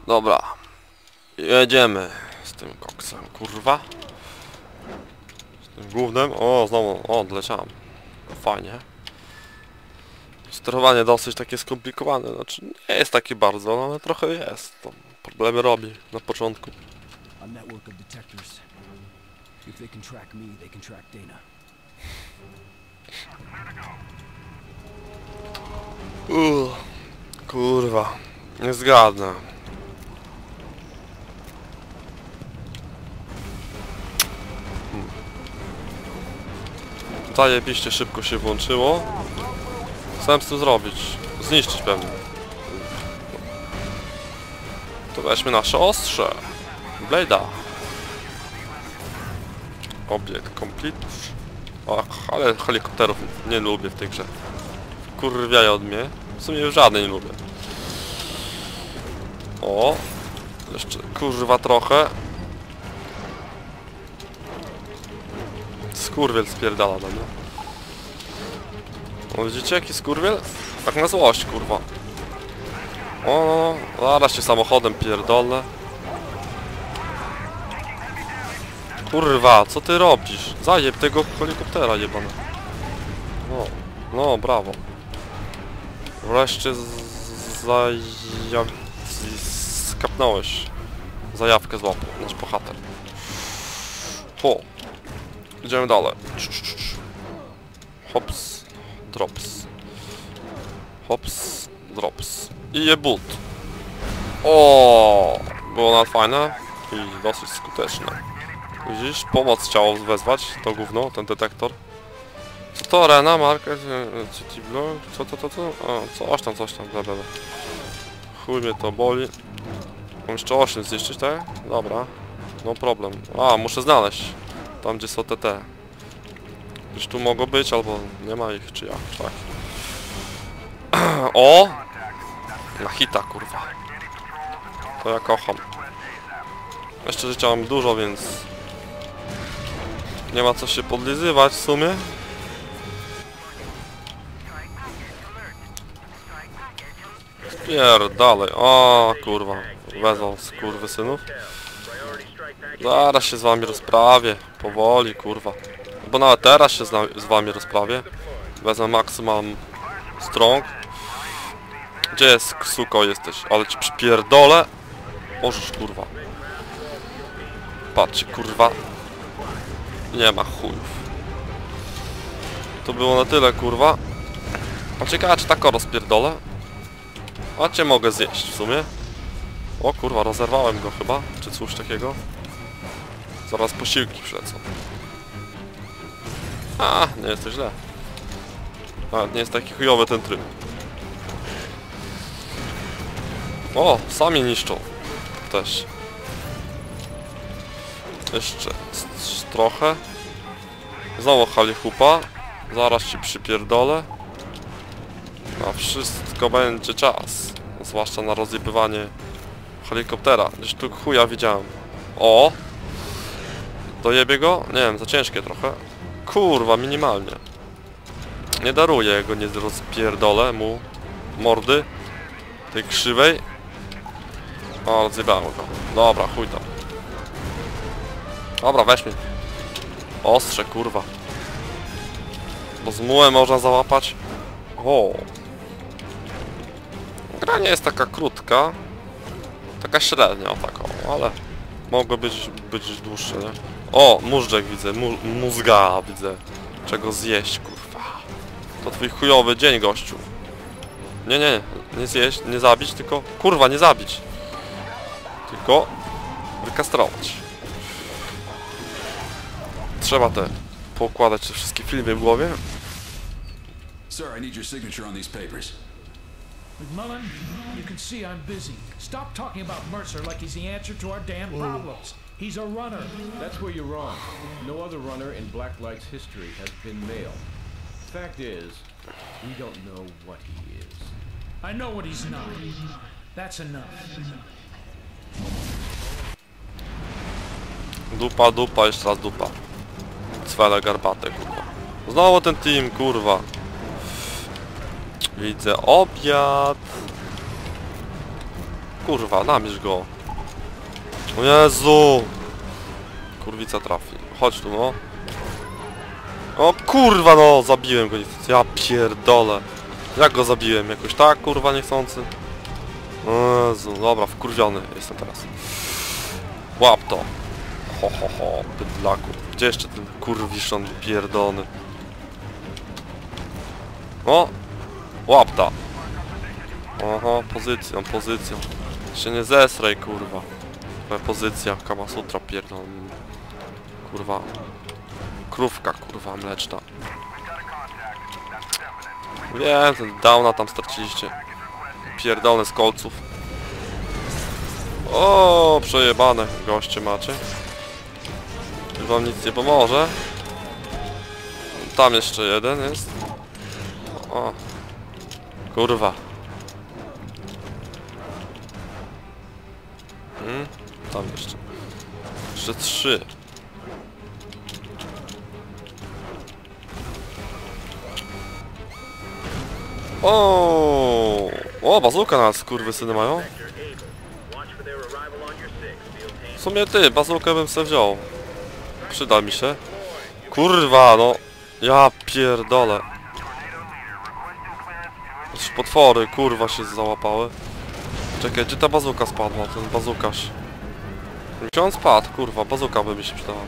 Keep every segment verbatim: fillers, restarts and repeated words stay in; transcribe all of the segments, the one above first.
Dobra. Jedziemy z tym koksem, kurwa. Z tym głównym. O, znowu, o, odleciałem. Fajnie. Sterowanie dosyć takie skomplikowane, znaczy nie jest takie bardzo, no, ale trochę jest. To problemy robi na początku. Uuu, kurwa, nie zgadnę. Hmm. Zajebiście szybko się włączyło. Co z tym zrobić? Zniszczyć pewnie. To weźmy nasze ostrze. Blade'a. Obiekt complete. Ach, ale helikopterów nie lubię w tej grze. Kurwiają od mnie. W sumie już żadnej nie lubię. O! Jeszcze kurwa trochę. Skurwiel spierdala do mnie. O, widzicie jaki skurwiel? Tak na złość, kurwa. O, zaraz się samochodem pierdolę. Kurwa, co ty robisz? Zajeb tego helikoptera jebana. No, no, brawo. Wreszcie zajaw... skapnąłeś. Zajawkę złapał, nasz bohater. Ho. Idziemy dalej. Hops. Drops. Hops. Drops. I jebut. O, było nawet fajne i dosyć skuteczne. Widzisz? Pomoc chciało wezwać to gówno, ten detektor. Co to arena, market, city block, co to, to, to? O, coś tam, coś tam, bla, bla, bla. Chuj mnie to boli. Mam jeszcze osiem zniszczyć, tak? Dobra. No problem. A, muszę znaleźć. Tam gdzie są te te. Już tu mogą być, albo nie ma ich, czy jak, tak. O! Na hita, kurwa. To ja kocham. Jeszcze życia mam dużo, więc... nie ma co się podlizywać w sumie. Pierdalej. O kurwa. Wezwał skurwysynów. Zaraz się z wami rozprawię. Powoli, kurwa. Bo nawet teraz się z, z wami rozprawię. Wezmę maksimum strong. Gdzie jest, suko, jesteś? Ale ci przypierdolę. Możesz, kurwa. Patrzcie, kurwa. Nie ma chujów. To było na tyle, kurwa. A ciekawe, czy tak rozpierdolę? A cię mogę zjeść w sumie. O kurwa, rozerwałem go chyba, czy coś takiego. Zaraz posiłki przylecą. A, nie jest to źle. Nawet nie jest taki chujowy ten tryb. O, sami niszczą. Też. Jeszcze trochę. Znowu halichupa. Zaraz ci przypierdolę. Na wszystko będzie czas. Zwłaszcza na rozjebywanie helikoptera. Gdzieś tu chuja widziałem. O! Dojebie go? Nie wiem, za ciężkie trochę. Kurwa, minimalnie. Nie daruję go, nie rozpierdolę mu mordy tej krzywej. O, rozjebałem go. Dobra, chuj tam. Dobra, weź mi. Ostrze, kurwa. Bo z mułem można załapać. O. Gra nie jest taka krótka. Taka średnia, o taką, ale mogło być, być dłuższe, nie? O, móżdżek widzę, mu, mózga widzę. Czego zjeść, kurwa. To twój chujowy dzień, gościu. Nie, nie, nie zjeść, nie zabić, tylko... Kurwa, nie zabić. Tylko wykastrować. Trzeba te poukładać te wszystkie filmy w głowie. Sir, I need your signature on these papers. McMullen, you can see I'm busy. Stop talking about Mercer like he's the answer to our damn problems. He's a runner. That's where you're wrong. No other runner in Blacklight's history has been male. Fact is, we don't know what he is. I know what he's not. That's enough. Dupa, dupa, jeszcze raz dupa. Cwele garbate, kurwa. Znowu ten team, kurwa. Widzę obiad. Kurwa, namierz go. O Jezu! Kurwica trafi. Chodź tu, no. O kurwa, no! Zabiłem go niestety. Ja pierdolę. Jak go zabiłem? Jakoś tak, kurwa, niechcący? O Jezu, dobra, wkurwiony jestem teraz. Łap to. Ho, ho, ho, bydlaku. Gdzie jeszcze ten kurwiszon pierdolony? O! Łap ta. Oho, pozycją, pozycją. Się nie zesraj, kurwa. Twoja pozycja, Kamasutra pierdolona. Kurwa. Krówka, kurwa, mleczna. Wiem, ten downa tam straciliście. Pierdolone z kolców. O, przejebane goście macie. Już wam nic nie pomoże. Tam jeszcze jeden jest. O. Kurwa. Hmm? Tam jeszcze. Jeszcze trzy. O, o, bazuka nas skurwysyny mają. W sumie ty, bazukę bym se wziął. Przyda mi się. Kurwa, no. Ja pierdolę. Już potwory, kurwa, się załapały. Czekaj, gdzie ta bazuka spadła? Ten bazukarz. Gdzie on spadł? Kurwa, bazuka by mi się przydała.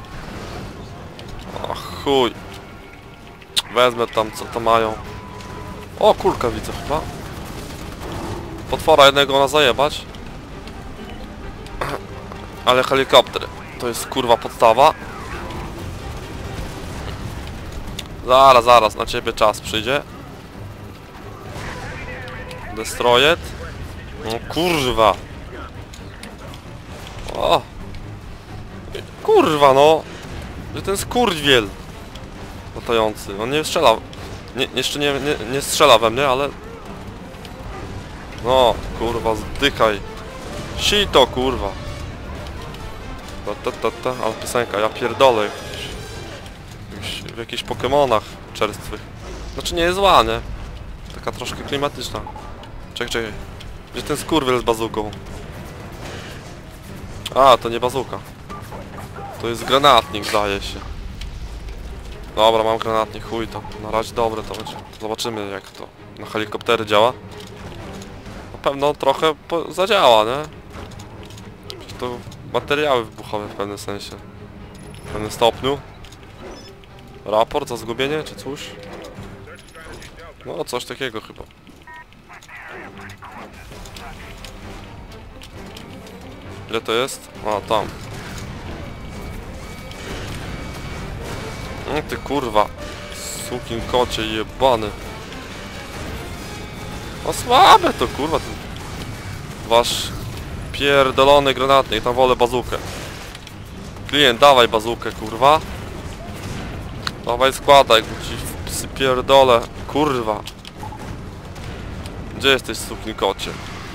Ach, chuj. Wezmę tam, co to mają. O, kulka widzę chyba. Potwora jednego na zajebać. Ale helikopter. To jest kurwa podstawa. Zaraz, zaraz, na ciebie czas przyjdzie. Destroyed. No kurwa. O. Kurwa no. Że ten skurwiel latający. On nie strzela. Nie, jeszcze nie, nie, nie strzela we mnie, ale... No, kurwa, zdychaj. Sito, kurwa. Ta, ta, ta, ta. Ale piosenka, ja pierdolę. Jakiś, w jakichś Pokemonach czerstwych. Znaczy nie jest zła, nie? Taka troszkę klimatyczna. Czekaj, czekaj. Gdzie ten skurwiel z bazuką? A, to nie bazuka. To jest granatnik, zdaje się. Dobra, mam granatnik, chuj to. Na razie dobre to będzie. Zobaczymy, jak to na helikoptery działa. Na pewno trochę zadziała, nie? To materiały wybuchowe w pewnym sensie. W pewnym stopniu. Raport za zgubienie, czy coś? No, coś takiego chyba. Ile to jest? A, tam. No ty kurwa. Sukin kocie jebany. No słabe to kurwa ten wasz pierdolony granatnik, tam wolę bazukę. Klient, dawaj bazukę kurwa. Dawaj składaj, bo ci psy pierdolę. Kurwa. Gdzie jesteś sukin kocie?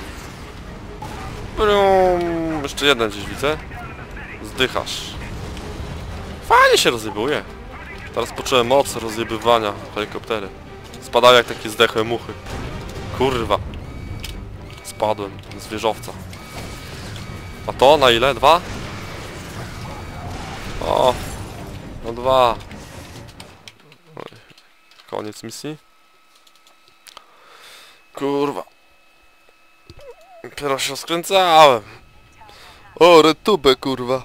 Brum. Jeszcze jeden gdzieś widzę. Zdychasz. Fajnie się rozjebuje. Teraz poczułem moc rozjebywania helikoptery. Spadają jak takie zdechłe muchy. Kurwa. Spadłem z wieżowca. A to na ile? Dwa? O. No dwa. Koniec misji. Kurwa. Dopiero się skręcałem. O, retubę kurwa.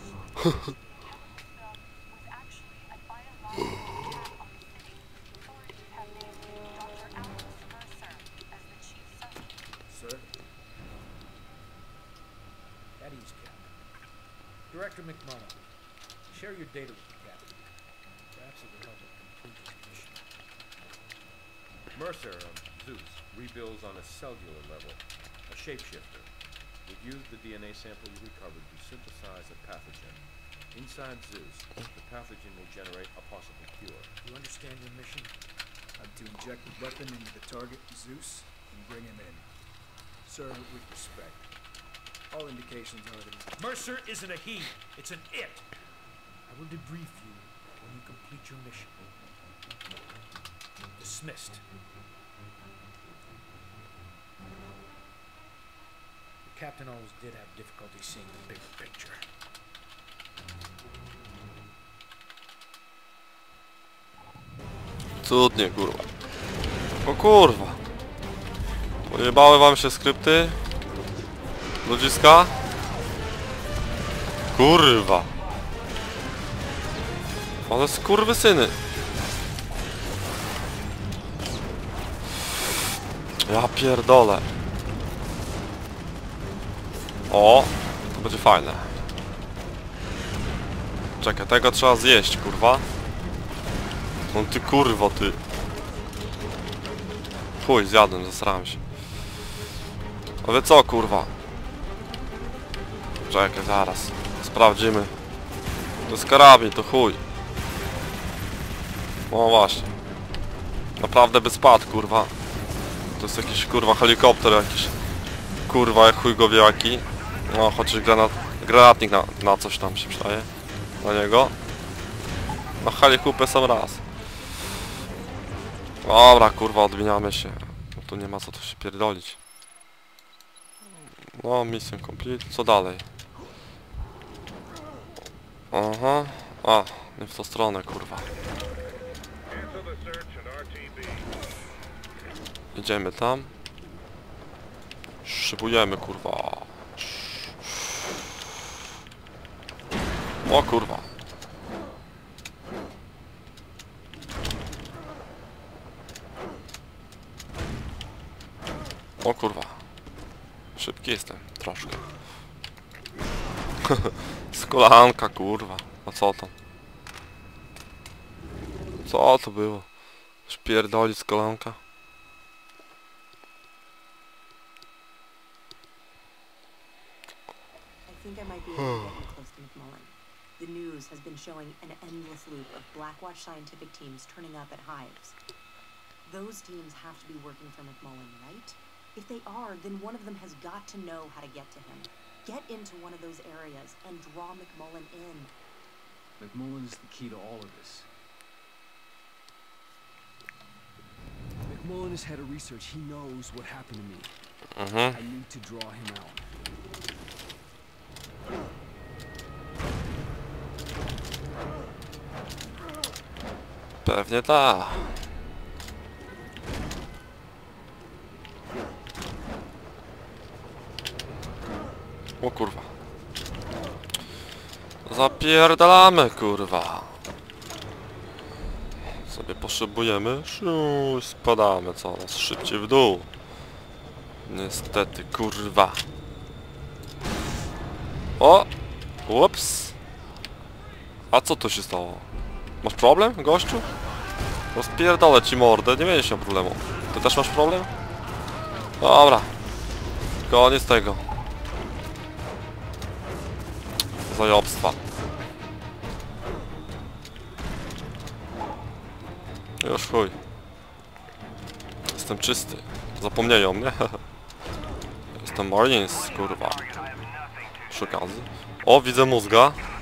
Director McMullen, share your data with the captain. Perhaps it will help him complete his mission. Mercer, um, Zeus, rebuilds on a cellular level, a shapeshifter. Would use the D N A sample you recovered to synthesize a pathogen. Inside Zeus, the pathogen will generate a possible cure. You understand your mission? I'm to inject the weapon into the target, Zeus, and bring him in. Sir, with respect. All indications are that he's... Mercer isn't a he, it's an it. I will debrief you when you complete your mission. Dismissed. The Captain Owens did have difficulty seeing the bigger picture. Cudnie, kurwa. O kurwa. Pojebały wam się skrypty? Ludziska? Kurwa. Ale skurwysyny. Ja pierdolę. O, to będzie fajne. Czekaj, tego trzeba zjeść, kurwa. No ty kurwo, ty. Chuj, zjadłem, zasrałem się. A wy co, kurwa? Czekaj, zaraz. Sprawdzimy. To jest karabin, to chuj. O właśnie. Naprawdę by spadł, kurwa. To jest jakiś, kurwa, helikopter jakiś. Kurwa, jak chuj go wie jaki. No, chociaż granat, granatnik na, na coś tam się przydaje. Na niego. No, helikupy są raz. Dobra, kurwa, odmieniamy się. No tu nie ma co tu się pierdolić. No, mission complete. Co dalej? Aha. A, nie w tą stronę, kurwa. Idziemy tam. Szybujemy, kurwa. O kurwa. O kurwa. Szybki jestem, troszkę. Skolanka, kurwa. A co tam? Co to było? Szpierdolić z kolanka? I think I might be able to get you close to McMullen. The news has been showing an endless loop of Blackwatch scientific teams turning up at hives. Those teams have to be working for McMullen, right? If they are, then one of them has got to know how to get to him. Get into one of those areas and draw McMullen in. McMullen is the key to all of this. McMullen has had a research. He knows what happened to me. Mhm. I need to draw him out. Pewnie tak. O kurwa. Zapierdalamy, kurwa. Sobie poszybujemy. Szu, spadamy coraz szybciej w dół. Niestety, kurwa. O! Ups. A co to się stało? Masz problem, gościu? Rozpierdolę ci mordę, nie będziesz miał problemu. Ty też masz problem? Dobra. Koniec tego. Zajobstwa. Już chuj. Jestem czysty. Zapomnieli o mnie. Jestem Marines, kurwa. Przy okazji. O, widzę mózga.